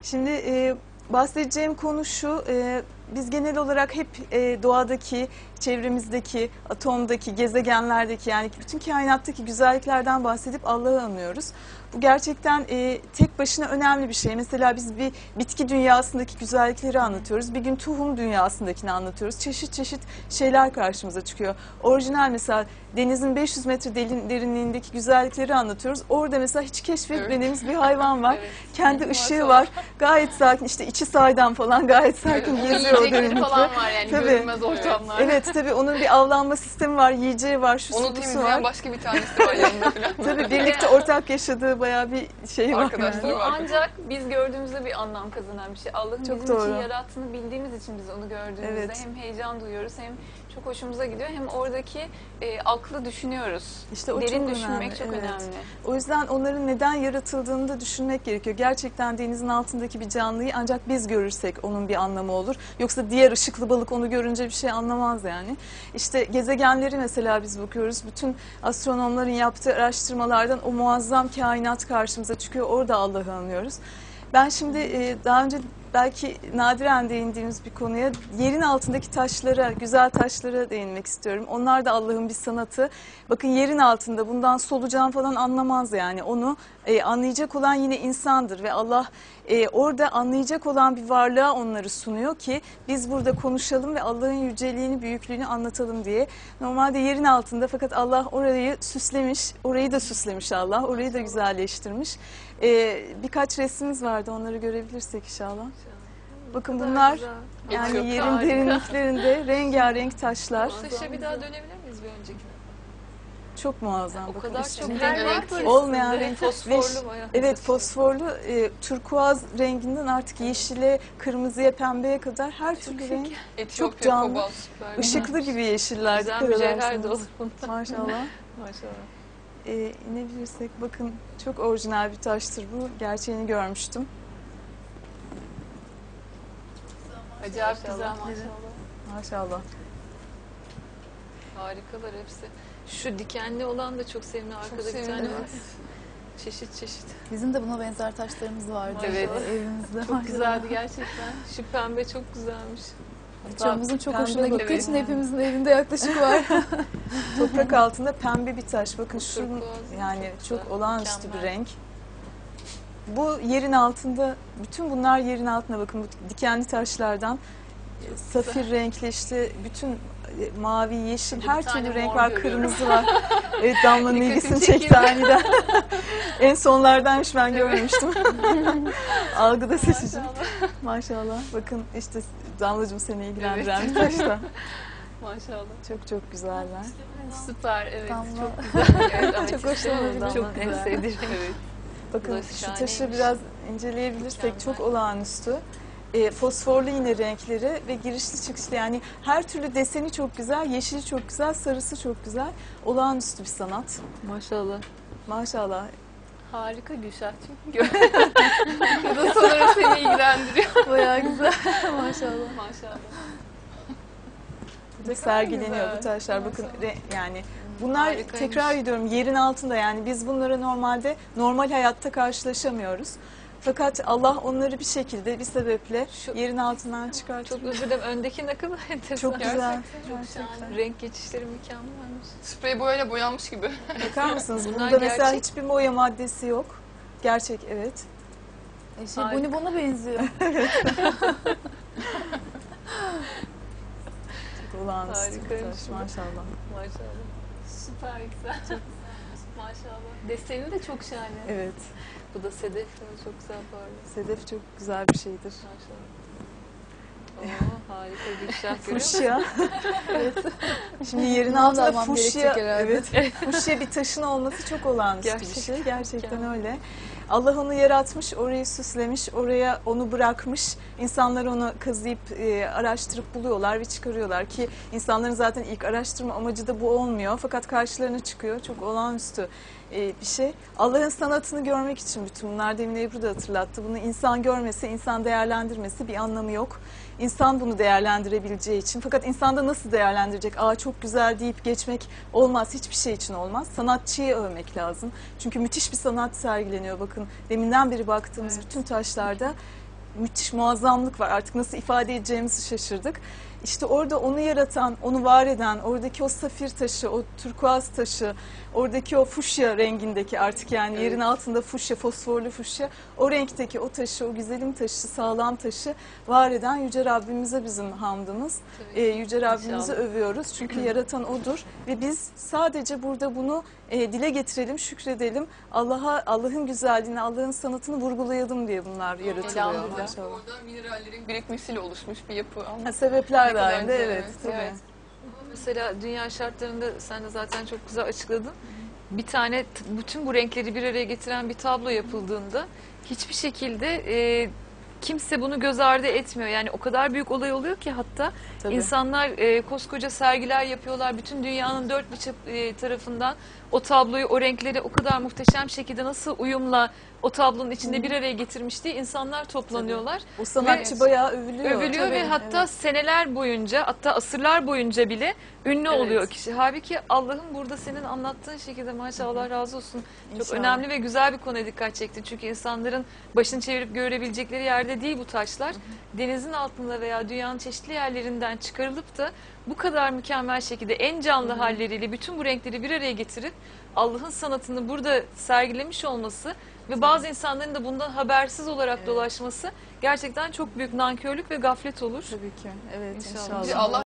Şimdi bahsedeceğim konu şu, biz genel olarak hep doğadaki, çevremizdeki, atomdaki, gezegenlerdeki yani bütün kainattaki güzelliklerden bahsedip Allah'ı anıyoruz. Bu gerçekten tek başına önemli bir şey. Mesela biz bir bitki dünyasındaki güzellikleri anlatıyoruz. Bir gün tohum dünyasındakini anlatıyoruz. Çeşit çeşit şeyler karşımıza çıkıyor. Orijinal mesela denizin 500 metre derinliğindeki güzellikleri anlatıyoruz. Orada mesela hiç keşfetmediğimiz bir hayvan var. Evet. Kendi ışığı var. Gayet sakin, işte içi saydam falan gayet sakin geziyor o Yiyecekleri derinlikte. falan var yani Tabii. görünmez ortamlar. Evet tabii onun bir avlanma sistemi var, yiyeceği var, şu Onu su temizleyen var. başka bir tanesi de var yanında falan. Tabii birlikte ortak yaşadığı bayağı bir şey var. Arkadaşlar. Yani. Bu ancak biz gördüğümüzde bir anlam kazanan bir şey. Allah'ın Çok bizim doğru. için yarattığını bildiğimiz için biz onu gördüğümüzde Evet. hem heyecan duyuyoruz hem çok hoşumuza gidiyor hem oradaki aklı düşünüyoruz. İşte o Derin çok düşünmek önemli, çok evet. önemli. O yüzden onların neden yaratıldığını da düşünmek gerekiyor. Gerçekten denizin altındaki bir canlıyı ancak biz görürsek onun bir anlamı olur. Yoksa diğer ışıklı balık onu görünce bir şey anlamaz yani. İşte gezegenleri mesela biz bakıyoruz. Bütün astronomların yaptığı araştırmalardan o muazzam kainat karşımıza çıkıyor. Orada Allah'ı anlıyoruz. Ben şimdi daha önce belki nadiren değindiğimiz bir konuya, yerin altındaki taşlara, güzel taşlara değinmek istiyorum. Onlar da Allah'ın bir sanatı. Bakın yerin altında bundan solucan falan anlamaz yani. Onu anlayacak olan yine insandır ve Allah orada anlayacak olan bir varlığa onları sunuyor ki biz burada konuşalım ve Allah'ın yüceliğini, büyüklüğünü anlatalım diye. Normalde yerin altında, fakat Allah orayı süslemiş, orayı da süslemiş Allah, orayı da güzelleştirmiş. Birkaç resmimiz vardı, onları görebilirsek inşallah. Bakın bunlar yani Çok yerin harika. derinliklerinde rengarenk taşlar. Taşa bir daha dönebilir miyiz bir öncekine? Çok muazzam. O Bakın kadar üstünde. çok renk var Olmayan üstünde. renk. Fosforlu bayağı. Evet, fosforlu, turkuaz renginden artık yeşile, kırmızıya, pembeye kadar her türlü renk. Etiyopya, canlı. kobalt. Süper. Işıklı gibi yeşiller. Güzel dikkat mücevher ederseniz. de olur bunda. Maşallah. Maşallah. İnebilirsek bakın, çok orijinal bir taştır bu. Gerçeğini görmüştüm. Acayip güzel Maşallah. maşallah. Maşallah. Harikalar hepsi. Şu dikenli olan da çok sevimli. Arkada bir sevimli, tane var. evet. Çeşit çeşit. Bizim de buna benzer taşlarımız vardı. Evet. Evimizde. Çok güzeldi gerçekten. Şu pembe çok güzelmiş. Çoğumuzun çok Pembe hoşuna gittiği bakın. için hepimizin evinde yaklaşık var. Toprak altında pembe bir taş. Bakın şunun Turkuaz, yani çok çok güzel, olağanüstü bir mükemmel. renk. Bu yerin altında, bütün bunlar yerin altına bakın, bu dikenli taşlardan safir renkli, işte bütün mavi, yeşil, Bir her tane türlü renk mor var, görüyorum. kırmızı var. Evet, Damla'nın Dikkatimi ilgisini çekiyor. çekti aniden. En sonlardaymış, ben görmemiştim. Algıda seçici. Maşallah. Maşallah. Bakın işte Damlacığım, seni ilgilendiren bir taş da. Maşallah. Çok çok güzeller. Süper, evet. Damla. Çok güzel. Evet, ama Çok çok hoşuma gitti. Çok Damla en güzel. sevdiğim. Evet. Bakın Burası şu taşı şahaneymiş. biraz inceleyebilirsek çok Mükemmel. olağanüstü. Fosforlu yine renkleri ve girişli çıkışlı, yani her türlü deseni çok güzel, yeşili çok güzel, sarısı çok güzel. Olağanüstü bir sanat. Maşallah. Maşallah. Harika Gülşah'cığım. Bu da sanırım seni ilgilendiriyor. Bayağı güzel. Maşallah. Maşallah. Burada sergileniyor bu taşlar. Bakın yani bunlar, Harikaymış. tekrar ediyorum, yerin altında, yani biz bunlara normalde normal hayatta karşılaşamıyoruz. Fakat Allah onları bir şekilde, bir sebeple Şu- yerin altından çıkartıyor. Çok özür dilerim. Öndeki ne kadar enteresan. Çok güzel. Çok şahane. Renk geçişleri mükemmelmiş. Sprey boyayla boyanmış gibi. Bakar mısınız? Bunlar Bunda mesela gerçek. hiçbir boya maddesi yok. Gerçek, evet. Şey, bonibona benziyor. Çok olağanüstü bir Harikaymış taş, bu. maşallah. Maşallah. Süper güzel. Maşallah. Deseni de çok şahane. Evet. Bu da sedef. Çok güzel parlıyor. Sedef çok güzel bir şeydir. Maşallah. Oo, harika Gülşah, görüyor musun? Fuşya. Evet. Şimdi yerin Bundan da altında almam fuşya, gerekecek herhalde. evet. Fuşya bir taşın olması çok olağanüstü bir Gerçekten. şey. Gerçekten Mükemmel. öyle. Allah onu yaratmış, orayı süslemiş, oraya onu bırakmış. İnsanlar onu kazıyıp araştırıp buluyorlar ve çıkarıyorlar ki insanların zaten ilk araştırma amacı da bu olmuyor. Fakat karşılarına çıkıyor. Çok olağanüstü bir şey. Allah'ın sanatını görmek için bütün bunlar, demin Ebru da hatırlattı. Bunu insan görmese, insan değerlendirmesi bir anlamı yok. İnsan bunu değerlendirebileceği için. Fakat insanda nasıl değerlendirecek? Aa, çok güzel deyip geçmek olmaz. Hiçbir şey için olmaz. Sanatçıyı övmek lazım. Çünkü müthiş bir sanat sergileniyor. Bakın deminden beri baktığımız bütün taşlarda müthiş muazzamlık var. Artık nasıl ifade edeceğimizi şaşırdık. İşte orada onu yaratan, onu var eden, oradaki o safir taşı, o turkuaz taşı, oradaki o fuşya rengindeki artık yani yerin altında fuşya, fosforlu fuşya, o renkteki o taşı, o güzelim taşı, sağlam taşı var eden Yüce Rabbimize bizim hamdımız. Yüce Rabbimizi İnşallah. övüyoruz. Çünkü yaratan O'dur ve biz sadece burada bunu dile getirelim, şükredelim. Allah'ın güzelliğini, Allah'ın sanatını vurgulayalım diye bunlar yaratılıyor Elhamdülillah. maşallah. Orada minerallerin birikmesiyle oluşmuş bir yapı. Ama Ha, sebepler Ne kadar dahilinde güzel, evet. evet. Tabii. Evet. Mesela dünya şartlarında sen de zaten çok güzel açıkladın. Bir tane bütün bu renkleri bir araya getiren bir tablo yapıldığında hiçbir şekilde kimse bunu göz ardı etmiyor. Yani o kadar büyük olay oluyor ki hatta Tabii. insanlar koskoca sergiler yapıyorlar. Bütün dünyanın dört bir tarafından o tabloyu, o renkleri o kadar muhteşem şekilde nasıl uyumla o tablonun içinde bir araya getirmiş diye insanlar toplanıyorlar. O sanatçı Ve- bayağı övülüyor. Övülüyor ve Tabii, hatta evet. seneler boyunca, hatta asırlar boyunca bile ünlü Evet. oluyor kişi. Halbuki Allah'ın burada senin anlattığın şekilde maşallah Allah razı olsun. Çok İnşallah. önemli ve güzel bir konuya dikkat çektin. Çünkü insanların başını çevirip görebilecekleri yerde değil bu taşlar. Denizin altında veya dünyanın çeşitli yerlerinden çıkarılıp da bu kadar mükemmel şekilde en canlı halleriyle bütün bu renkleri bir araya getirip Allah'ın sanatını burada sergilemiş olması ve bazı insanların da bundan habersiz olarak dolaşması gerçekten çok büyük nankörlük ve gaflet olur. Tabii ki. Evet İnşallah. inşallah. Bir Allah